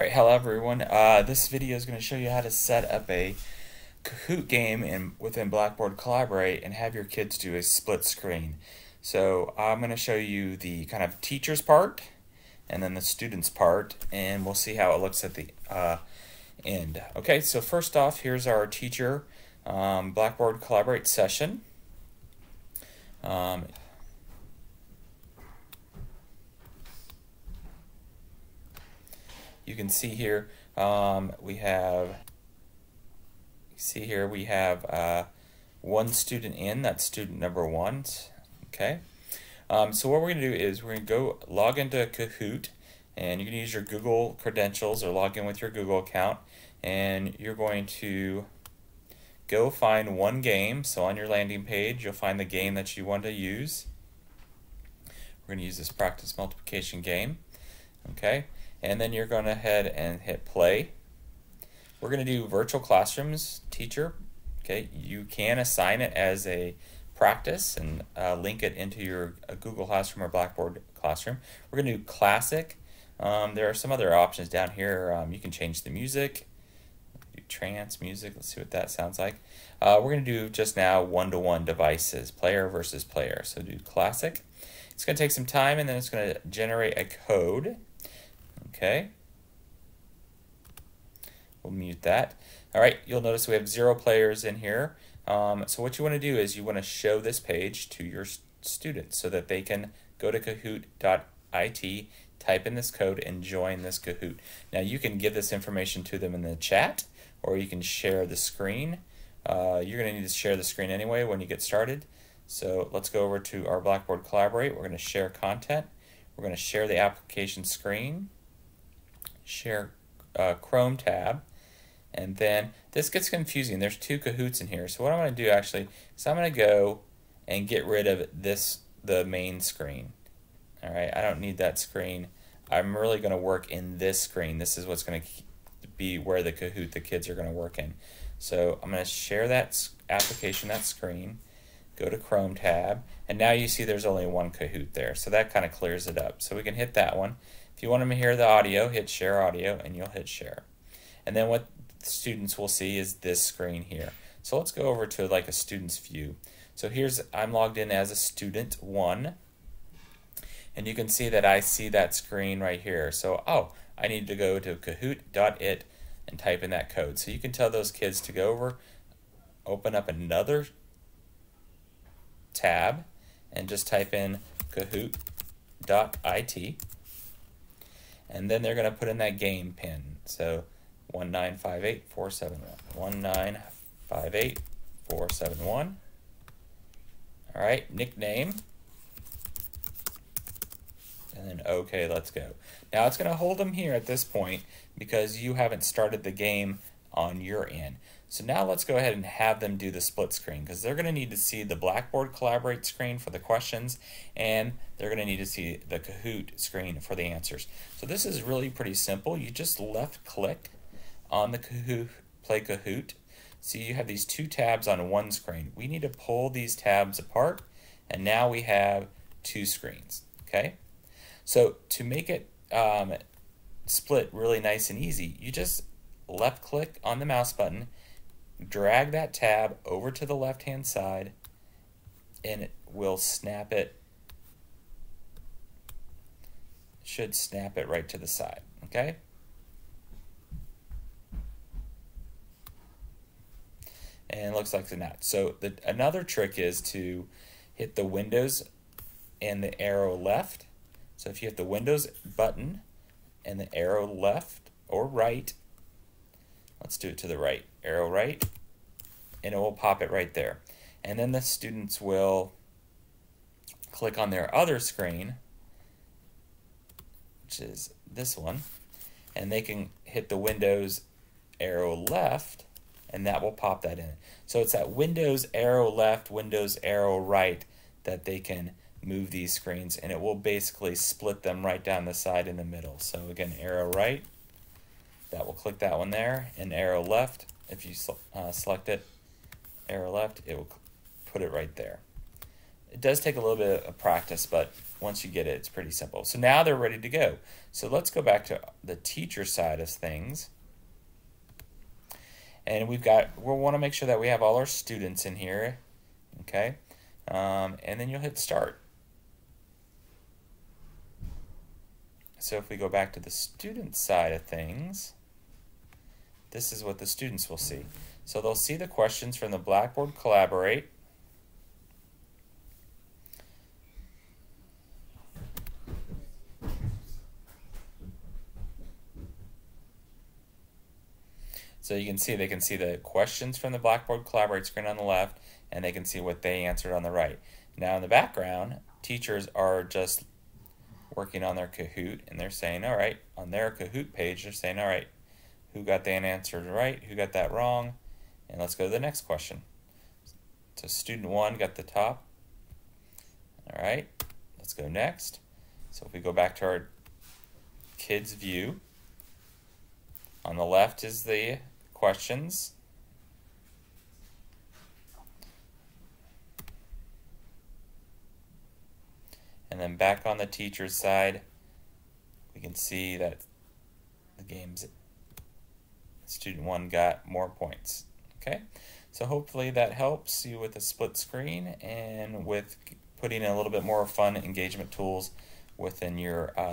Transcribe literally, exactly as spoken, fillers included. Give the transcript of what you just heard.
Alright, hello everyone. Uh, this video is going to show you how to set up a Kahoot game in within Blackboard Collaborate and have your kids do a split screen. So I'm going to show you the kind of teacher's part and then the student's part, and we'll see how it looks at the uh, end. Okay, so first off, here's our teacher um, Blackboard Collaborate session. Um, You can see here um, we have see here we have uh, one student in, that's student number one. Okay, um, so what we're going to do is we're going to go log into Kahoot, and you can use your Google credentials or log in with your Google account, and you're going to go find one game. So on your landing page you'll find the game that you want to use. We're going to use this practice multiplication game. Okay. And then you're going to head and hit play. We're going to do virtual classrooms teacher. Okay, you can assign it as a practice and uh, link it into your uh, Google Classroom or Blackboard Classroom. We're going to do classic. Um, there are some other options down here. Um, you can change the music, do trance music. Let's see what that sounds like. Uh, we're going to do just now one-to-one devices, player versus player. So do classic. It's going to take some time, and then it's going to generate a code. Okay, we'll mute that. All right, you'll notice we have zero players in here. Um, so what you want to do is you want to show this page to your students so that they can go to kahoot dot I T, type in this code, and join this Kahoot. Now you can give this information to them in the chat, or you can share the screen. Uh, you're going to need to share the screen anyway when you get started. So let's go over to our Blackboard Collaborate. We're going to share content. We're going to share the application screen. Share uh, Chrome tab, and then this gets confusing. There's two Kahoots in here, so what I'm going to do actually is I'm going to go and get rid of this, the main screen. All right, I don't need that screen. I'm really going to work in this screen. This is what's going to be where the Kahoot the kids are going to work in. So I'm going to share that application, that screen, go to Chrome tab, and now you see there's only one Kahoot there, so that kind of clears it up. So we can hit that one. If you want them to hear the audio, hit share audio, and you'll hit share. And then what the students will see is this screen here. So let's go over to like a student's view. So here's, I'm logged in as a student one, and you can see that I see that screen right here. So, oh, I need to go to kahoot dot it and type in that code. So you can tell those kids to go over, open up another tab, and just type in kahoot dot I T. And then they're going to put in that game pin. So one nine five eight four seven one. one nine five eight four seven one. All right, nickname. And then okay, let's go. Now it's going to hold them here at this point because you haven't started the game on your end. So now let's go ahead and have them do the split screen, because they're going to need to see the Blackboard Collaborate screen for the questions, and they're going to need to see the Kahoot screen for the answers. So this is really pretty simple. You just left click on the Kahoot, play Kahoot. So you have these two tabs on one screen. We need to pull these tabs apart, and now we have two screens. Okay, so to make it um, split really nice and easy, you just left click on the mouse button, drag that tab over to the left hand side, and it will snap it, should snap it right to the side. Okay, and it looks like the not. So the, another trick is to hit the Windows and the arrow left. So if you hit the Windows button and the arrow left or right, let's do it to the right, arrow right, and it will pop it right there. And then the students will click on their other screen, which is this one, and they can hit the Windows arrow left, and that will pop that in. So it's that Windows arrow left, Windows arrow right that they can move these screens, and it will basically split them right down the side in the middle. So again, arrow right, that will click that one there, and arrow left, if you uh, select it, arrow left, it will put it right there. It does take a little bit of practice, but once you get it, it's pretty simple. So now they're ready to go. So let's go back to the teacher side of things. And we've got, we'll want to make sure that we have all our students in here, okay? Um, and then you'll hit start. So if we go back to the student side of things, this is what the students will see. So they'll see the questions from the Blackboard Collaborate. So you can see, they can see the questions from the Blackboard Collaborate screen on the left, and they can see what they answered on the right. Now in the background, teachers are just working on their Kahoot, and they're saying, all right, on their Kahoot page, they're saying, all right, who got that answer right, who got that wrong, and let's go to the next question. So student one got the top. All right, let's go next. So if we go back to our kids view, on the left is the questions. And then back on the teacher's side, we can see that the game's student one got more points. Okay, so hopefully that helps you with the split screen and with putting in a little bit more fun engagement tools within your uh,